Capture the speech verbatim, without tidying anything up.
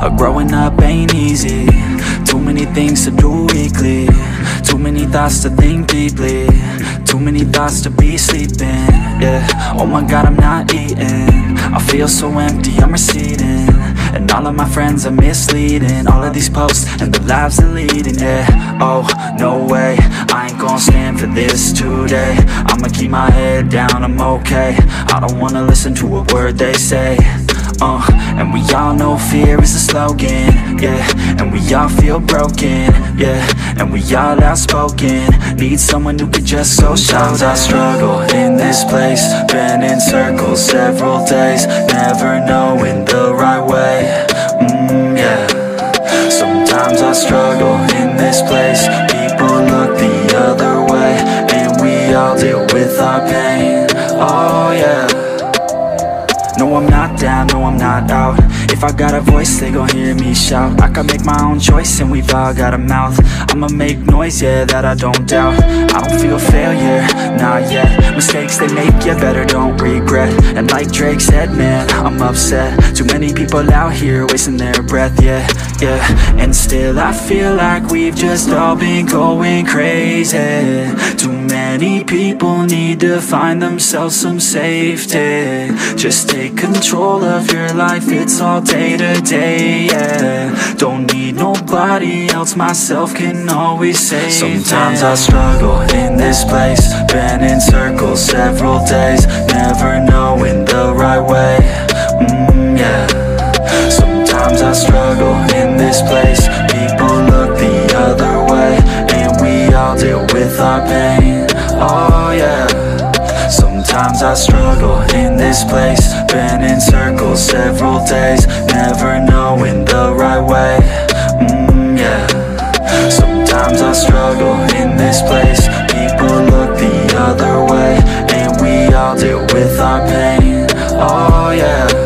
Uh, growing up ain't easy. Too many things to do weekly. Too many thoughts to think deeply. Too many thoughts to be sleeping. Yeah, oh my god, I'm not eating. I feel so empty, I'm receding. And all of my friends are misleading. All of these posts and the lives they're leading. Yeah, oh, no way, I ain't gon' stand for this today. I'ma keep my head down, I'm okay. I don't wanna listen to a word they say. Uh, and we all know fear is a slogan, yeah. And we all feel broken, yeah. And we all outspoken. Need someone who could just go. Sometimes I struggle in this place. Been in circles several days, never knowing the right way. Mm, yeah. Sometimes I struggle in this place. People look the other way, and we all deal with our pain. Oh yeah. No, I'm not down, no, I'm not out. If I got a voice, they gon' hear me shout. I can make my own choice and we've all got a mouth. I'ma make noise, yeah, that I don't doubt. I don't feel failure, not yet. Mistakes they make, yeah, better don't regret. And like Drake said, man, I'm upset. Too many people out here wasting their breath, yeah, yeah. And still I feel like we've just all been going crazy. Too many people need to find themselves some safety. Just take control of your life, it's all day to day, yeah. Don't need nobody else, myself can always save. Sometimes I struggle in this place. Been in circles several days, never knowing the right way. Mm, yeah. Sometimes I struggle in this place. People look the other way, and we all deal with our pain. Oh yeah. Sometimes I struggle in this place. Been in circles several days, never knowing the right way. Mm, yeah. Sometimes I struggle in this place. People look the other way, and we all deal with our pain. Oh yeah.